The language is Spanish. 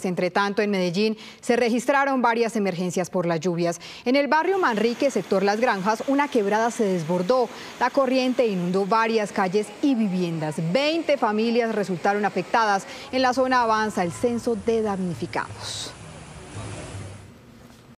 Entre tanto, en Medellín se registraron varias emergencias por las lluvias. En el barrio Manrique, sector Las Granjas, una quebrada se desbordó. La corriente inundó varias calles y viviendas. 20 familias resultaron afectadas. En la zona avanza el censo de damnificados.